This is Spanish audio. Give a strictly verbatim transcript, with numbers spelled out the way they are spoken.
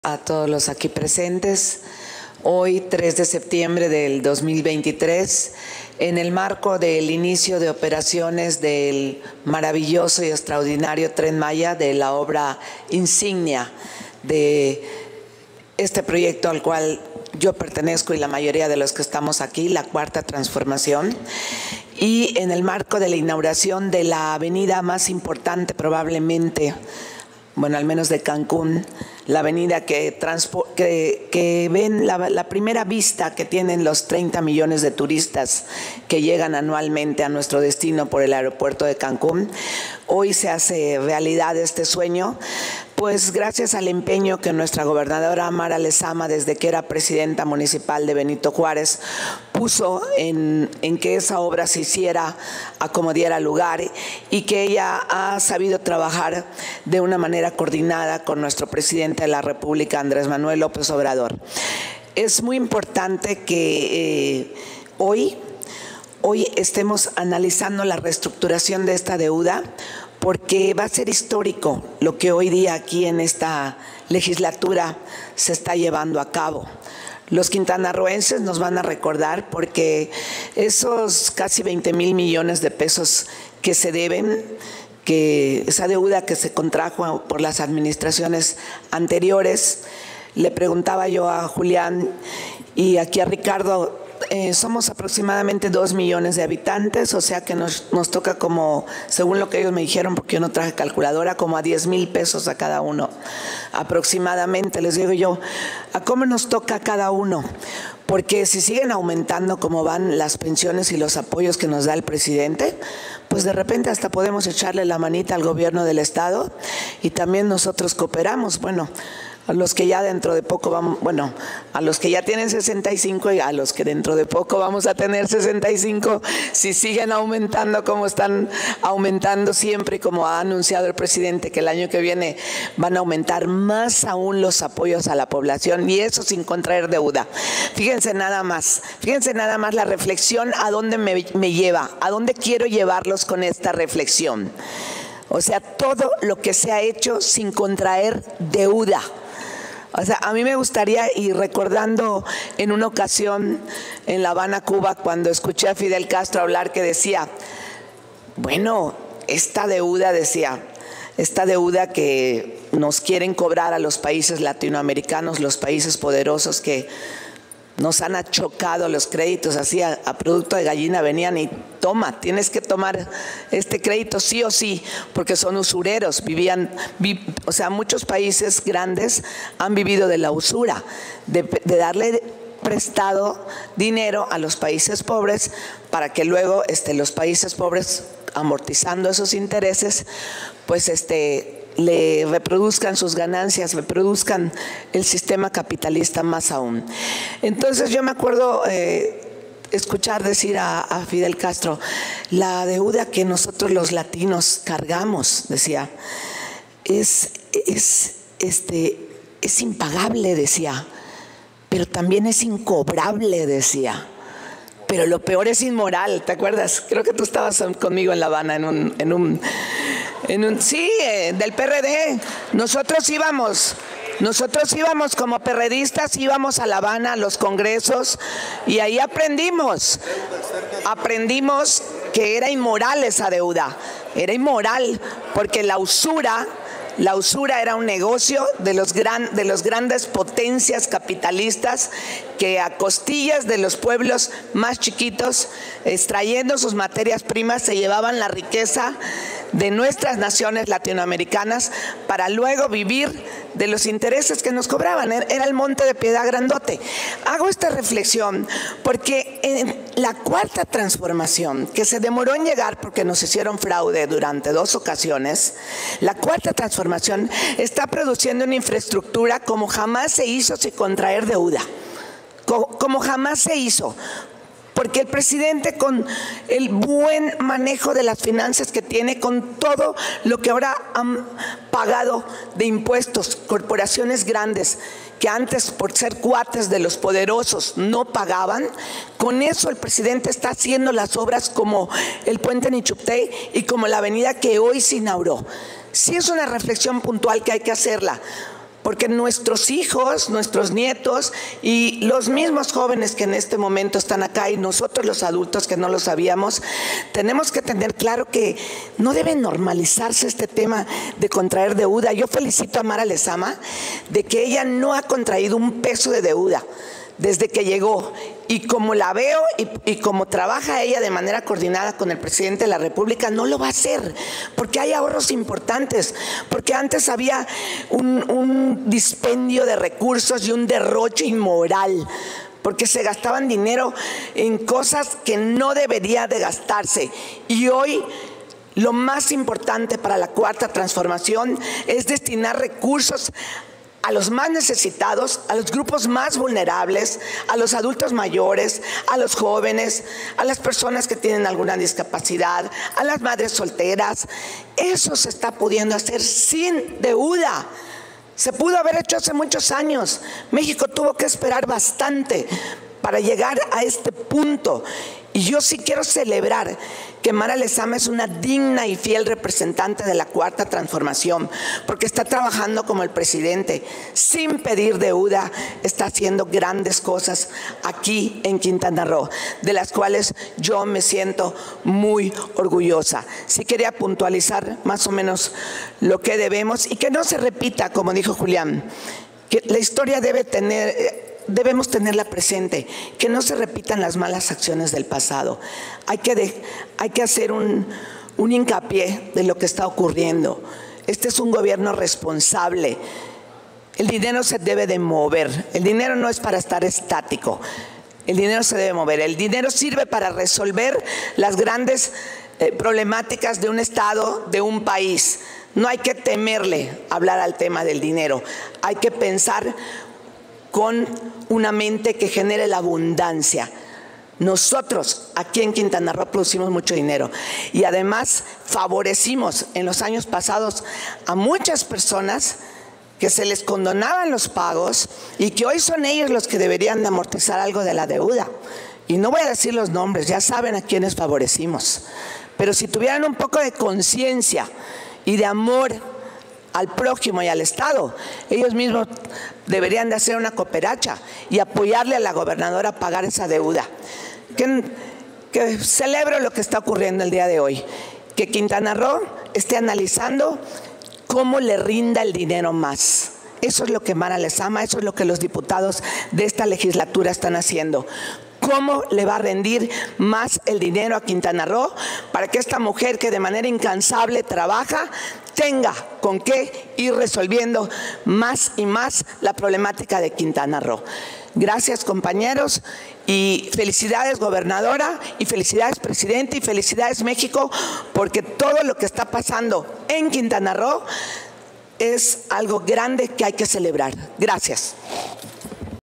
A todos los aquí presentes, hoy tres de septiembre del dos mil veintitrés, en el marco del inicio de operaciones del maravilloso y extraordinario Tren Maya, de la obra insignia de este proyecto al cual yo pertenezco y la mayoría de los que estamos aquí, la Cuarta Transformación, y en el marco de la inauguración de la avenida más importante probablemente, bueno, al menos de Cancún, la avenida que, que, que ven la, la primera vista que tienen los treinta millones de turistas que llegan anualmente a nuestro destino por el aeropuerto de Cancún. Hoy se hace realidad este sueño, pues gracias al empeño que nuestra gobernadora Mara Lezama, desde que era presidenta municipal de Benito Juárez, puso en, en que esa obra se hiciera a como diera lugar, y que ella ha sabido trabajar de una manera coordinada con nuestro presidente de la República, Andrés Manuel López Obrador. Es muy importante que eh, hoy, hoy estemos analizando la reestructuración de esta deuda, porque va a ser histórico lo que hoy día aquí en esta legislatura se está llevando a cabo. Los quintanarroenses nos van a recordar, porque esos casi veinte mil millones de pesos que se deben, que esa deuda que se contrajo por las administraciones anteriores, le preguntaba yo a Julián y aquí a Ricardo, eh, somos aproximadamente dos millones de habitantes, o sea que nos, nos toca como, según lo que ellos me dijeron, porque yo no traje calculadora, como a diez mil pesos a cada uno aproximadamente. Les digo yo, ¿a cómo nos toca a cada uno? Porque si siguen aumentando como van las pensiones y los apoyos que nos da el presidente, pues de repente hasta podemos echarle la manita al gobierno del estado y también nosotros cooperamos. Bueno, a los que ya dentro de poco vamos, bueno, a los que ya tienen sesenta y cinco y a los que dentro de poco vamos a tener sesenta y cinco, si siguen aumentando como están aumentando siempre y como ha anunciado el presidente que el año que viene van a aumentar más aún los apoyos a la población, y eso sin contraer deuda. Fíjense nada más, fíjense nada más la reflexión a dónde me, me lleva, a dónde quiero llevarlos con esta reflexión. O sea, todo lo que se ha hecho sin contraer deuda. O sea, a mí me gustaría, y recordando en una ocasión en La Habana, Cuba, cuando escuché a Fidel Castro hablar, que decía, bueno, esta deuda, decía, esta deuda que nos quieren cobrar a los países latinoamericanos, los países poderosos que nos han achocado los créditos así a, a producto de gallina, venían y toma, tienes que tomar este crédito sí o sí, porque son usureros, vivían, vi, o sea, muchos países grandes han vivido de la usura, de, de darle prestado dinero a los países pobres para que luego este, los países pobres, amortizando esos intereses, pues este le reproduzcan sus ganancias, reproduzcan el sistema capitalista más aún. Entonces yo me acuerdo eh, escuchar decir a, a Fidel Castro, la deuda que nosotros los latinos cargamos, decía, es, es, este, es impagable, decía, pero también es incobrable, decía. Pero lo peor es inmoral, ¿te acuerdas? Creo que tú estabas conmigo en La Habana en un... En un En un, sí, eh, del P R D. Nosotros íbamos, nosotros íbamos como perredistas, íbamos a La Habana, a los congresos, y ahí aprendimos, aprendimos que era inmoral esa deuda, era inmoral, porque la usura, la usura era un negocio de los, gran, de los grandes potencias capitalistas que a costillas de los pueblos más chiquitos, extrayendo sus materias primas, se llevaban la riqueza de nuestras naciones latinoamericanas para luego vivir de los intereses que nos cobraban. Era el Monte de Piedad grandote. Hago esta reflexión porque en la Cuarta Transformación, que se demoró en llegar porque nos hicieron fraude durante dos ocasiones, la Cuarta Transformación está produciendo una infraestructura como jamás se hizo sin contraer deuda, como jamás se hizo. Porque el presidente, con el buen manejo de las finanzas que tiene, con todo lo que ahora han pagado de impuestos, corporaciones grandes que antes por ser cuates de los poderosos no pagaban, con eso el presidente está haciendo las obras como el puente Nichupté y como la avenida que hoy se inauguró. Sí es una reflexión puntual que hay que hacerla, porque nuestros hijos, nuestros nietos y los mismos jóvenes que en este momento están acá y nosotros los adultos que no lo sabíamos, tenemos que tener claro que no debe normalizarse este tema de contraer deuda. Yo felicito a Mara Lezama de que ella no ha contraído un peso de deuda desde que llegó, y como la veo y, y como trabaja ella de manera coordinada con el presidente de la República, no lo va a hacer, porque hay ahorros importantes, porque antes había un, un dispendio de recursos y un derroche inmoral, porque se gastaban dinero en cosas que no debería de gastarse, y hoy lo más importante para la cuarta transformación es destinar recursos a los más necesitados, a los grupos más vulnerables, a los adultos mayores, a los jóvenes, a las personas que tienen alguna discapacidad, a las madres solteras. Eso se está pudiendo hacer sin deuda. Se pudo haber hecho hace muchos años. México tuvo que esperar bastante para llegar a este punto. Y yo sí quiero celebrar que Mara Lezama es una digna y fiel representante de la cuarta transformación, porque está trabajando como el presidente, sin pedir deuda, está haciendo grandes cosas aquí en Quintana Roo, de las cuales yo me siento muy orgullosa. Sí quería puntualizar más o menos lo que debemos y que no se repita, como dijo Julián, que la historia debe tener... Debemos tenerla presente, que no se repitan las malas acciones del pasado. Hay que, de, hay que hacer un, un hincapié de lo que está ocurriendo. Este es un gobierno responsable. El dinero se debe de mover. El dinero no es para estar estático. El dinero se debe mover. El dinero sirve para resolver las grandes eh, problemáticas de un estado, de un país. No hay que temerle hablar al tema del dinero. Hay que pensar con una mente que genere la abundancia. Nosotros aquí en Quintana Roo producimos mucho dinero y además favorecimos en los años pasados a muchas personas que se les condonaban los pagos y que hoy son ellos los que deberían de amortizar algo de la deuda. Y no voy a decir los nombres, ya saben a quiénes favorecimos. Pero si tuvieran un poco de conciencia y de amor al prójimo y al Estado, ellos mismos deberían de hacer una cooperacha y apoyarle a la gobernadora a pagar esa deuda. Que, que celebro lo que está ocurriendo el día de hoy, que Quintana Roo esté analizando cómo le rinda el dinero más. Eso es lo que Mara Lezama, eso es lo que los diputados de esta legislatura están haciendo. ¿Cómo le va a rendir más el dinero a Quintana Roo para que esta mujer que de manera incansable trabaja tenga con qué ir resolviendo más y más la problemática de Quintana Roo? Gracias, compañeros, y felicidades, gobernadora, y felicidades, presidente, y felicidades, México, porque todo lo que está pasando en Quintana Roo es algo grande que hay que celebrar. Gracias.